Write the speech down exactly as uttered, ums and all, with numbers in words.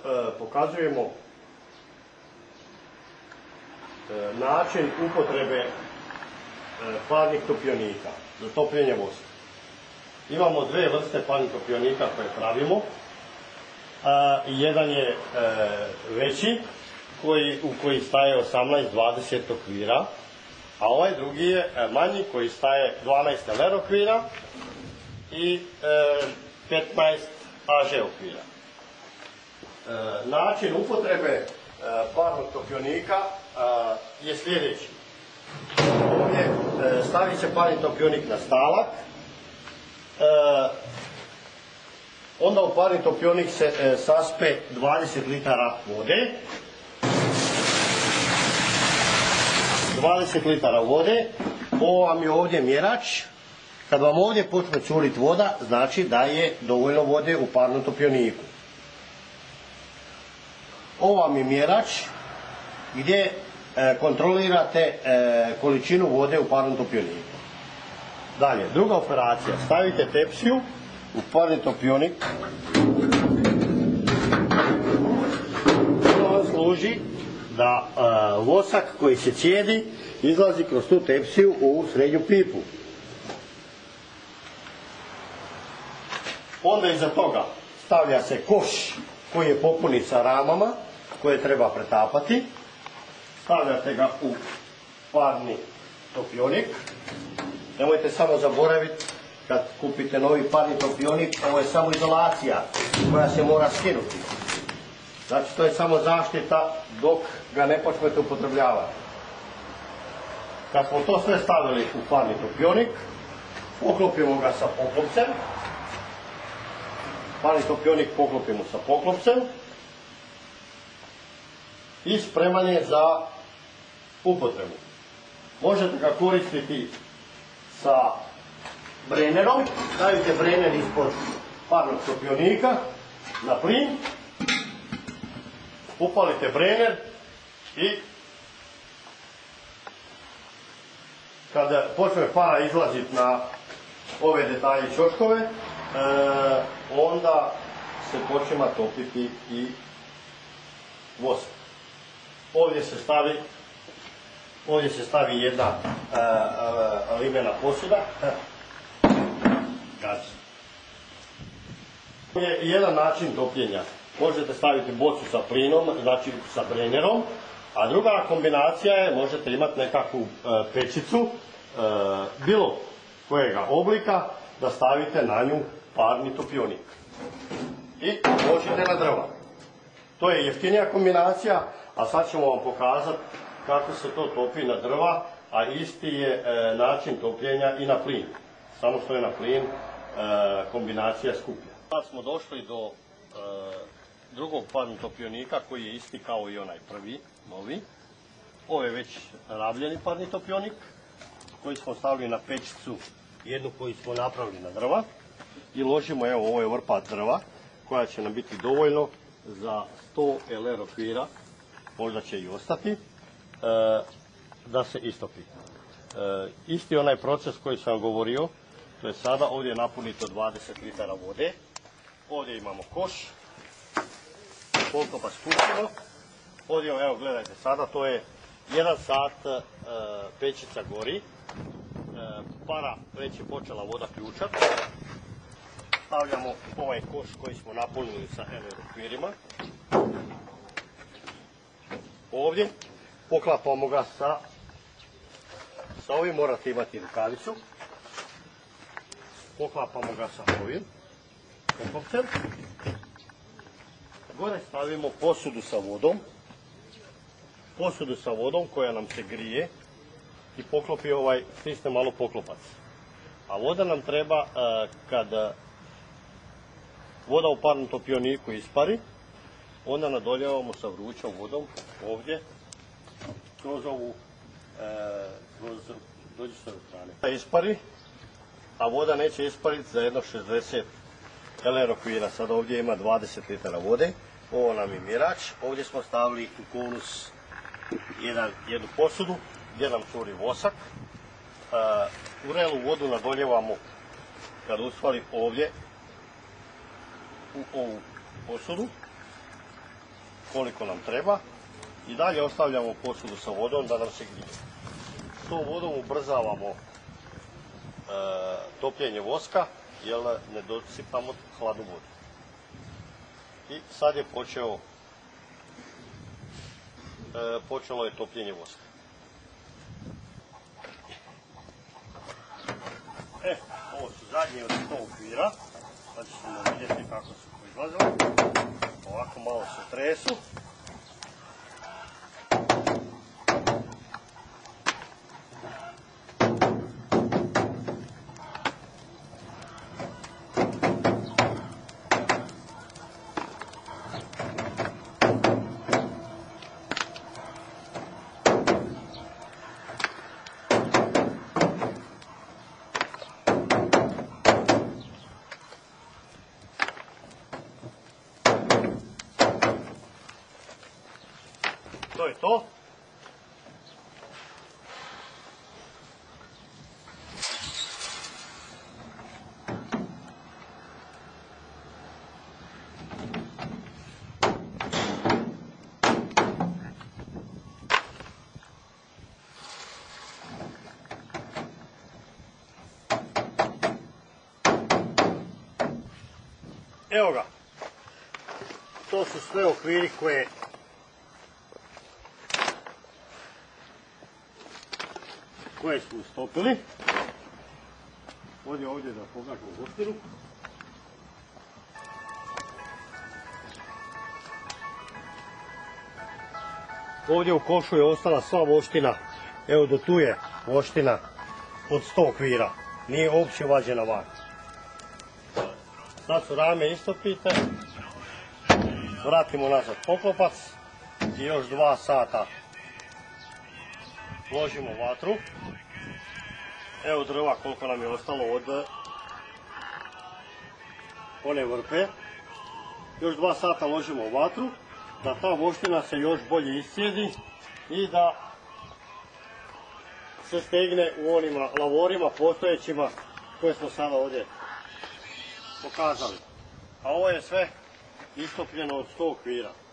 pokazujemo način upotrebe parnih topionika za topljenje voska. Imamo dve vrste parnih topionika koje pravimo. Jedan je veći u koji staje osamnaest dvadeset okvira, a ovaj drugi je manji koji staje dvanaest ler okvira i petnaest a že okvira. Način upotrebe parnog topionika je sljedeći. Ovdje stavi se parni topionik na stalak, onda u parni topionik se saspe dvadeset litara vode, dvadeset litara vode, ovo vam je ovdje mjerač. Kad vam ovdje počne curiti voda, znači da je dovoljno vode u parnom topioniku. Ovo vam je mjerač gdje kontrolirate količinu vode u parnom topioniku. Dalje, druga operacija. Stavite tepsiju u parni topionik. To vam služi da vosak koji se cijedi izlazi kroz tu tepsiju u srednju pipu. Onda iza toga stavlja se koš koji je popunit sa ramama koje treba pretapati. Stavljate ga u parni topionik. Nemojte samo zaboraviti, kad kupite novi parni topionik, ovo je samo izolacija koja se mora skinuti. Znači to je samo zaštita dok ga ne počnete upotrebljavati. Kad smo to sve stavili u parni topionik, poklopimo ga sa poklopcem. Parni topionik poklopimo sa poklopcem i spreman je za upotrebu. Možete ga koristiti sa brenerom, stavite brener ispod parnog topionika na plin, upalite brener i kada počne para izlaziti na ove detalje ćoškove, e, onda se počima topiti i vosak. Ovdje se stavi ovdje se stavi jedna a, a, limena posuda. To je jedan način topljenja. Možete staviti bocu sa plinom, znači sa brenerom, a druga kombinacija je, možete imati nekakvu a, pečicu a, bilo kojega oblika, da stavite na nju parni topionik i ložite na drva. To je jeftinija kombinacija, a sad ćemo vam pokazati kako se to topi na drva, a isti je e, način topljenja i na plin. Samo što je na plin e, kombinacija skuplja. Sad smo došli do e, drugog parnog topionika koji je isti kao i onaj prvi, novi. Ovo je već rabljeni parni topionik koji smo stavili na pečicu, jednu koju smo napravili na drva. I ložimo, evo, ovo je vrpat drva koja će nam biti dovoljno za sto ler okvira, možda će i ostati, e, da se istopi. E, isti onaj proces koji sam govorio, to je sada ovdje napunito dvadeset litara vode, ovdje imamo koš, koliko pa spustimo, ovdje, evo gledajte, sada to je jedan sat, e, pečica gori, e, para već je počela voda ključati. Stavljamo ovaj koš koji smo napunili sa ler okvirima. Ovdje poklapamo ga sa, sa ovim, morate imati rukavicu. Poklapamo ga sa ovim poklopcem. Gore stavimo posudu sa vodom. Posudu sa vodom koja nam se grije i poklopi ovaj, stisne malo poklopac. A voda nam treba kad voda u parnom topioniku ispari, onda nadoljevamo sa vrućom vodom ovdje kroz ovu, e, kroz, dođi sa strane. Ispari, a voda neće ispariti za jedno šezdeset ler okvira. Sad ovdje ima dvadeset litara vode, ovo nam je mjerač, ovdje smo stavili u konus jedan, jednu posudu gdje nam curi vosak. E, urelu vodu nadoljevamo kad usfali ovdje u ovu posudu. koliko nam treba i dalje ostavljamo posudu sa vodom da nam se grije. S tom vodom ubrzavamo e, topljenje voska jer ne dosipamo hladnu vodu. I sad je počeo, e, počelo je topljenje voska. E, ovo su zadnji od sto okvira, sad ćemo vidjeti kako su proizlazili. Ovako malo se tresu. To je to. Evo ga. To su sve okviri koje koje smo stopili. Ovdje ovdje da pokažemo voštinu. Ovdje u košu je ostala sva voština. Evo do tu je voština od sto okvira. Nije uopće vađena van. Sad su rame istopite. Vratimo nazad poklopac i još dva sata ložimo vatru. Evo drva koliko nam je ostalo od one vrpe. Još dva sata ložimo vatru da ta voština se još bolje iscijedi i da se stegne u onim lavorima postojećima koje smo sada ovdje pokazali. A ovo je sve istopljeno od sto okvira.